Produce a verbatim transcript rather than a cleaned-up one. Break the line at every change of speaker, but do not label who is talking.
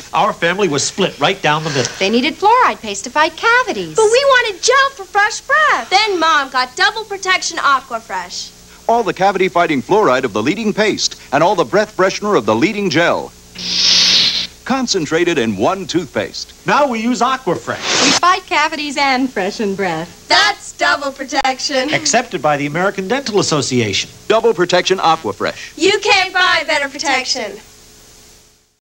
Our family was split right down the middle.
They needed fluoride paste to fight cavities.
But we wanted gel for fresh breath. Then Mom got double protection Aqua Fresh.
All the cavity-fighting fluoride of the leading paste and all the breath freshener of the leading gel. Concentrated in one toothpaste.
Now we use Aqua Fresh.
We fight cavities and freshen breath.
That's double protection.
Accepted by the American Dental Association.
Double protection Aqua Fresh.
You can't buy better protection.